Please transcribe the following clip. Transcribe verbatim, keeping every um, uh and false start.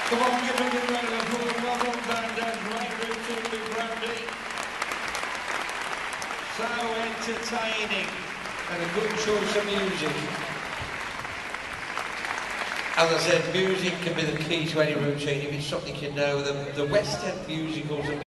Come on, give them a round of applause. Well done, Grandad. Great routine with Brandy. So entertaining and a good choice of music. As I said, music can be the key to any routine if it's something you know. The, the West End musicals.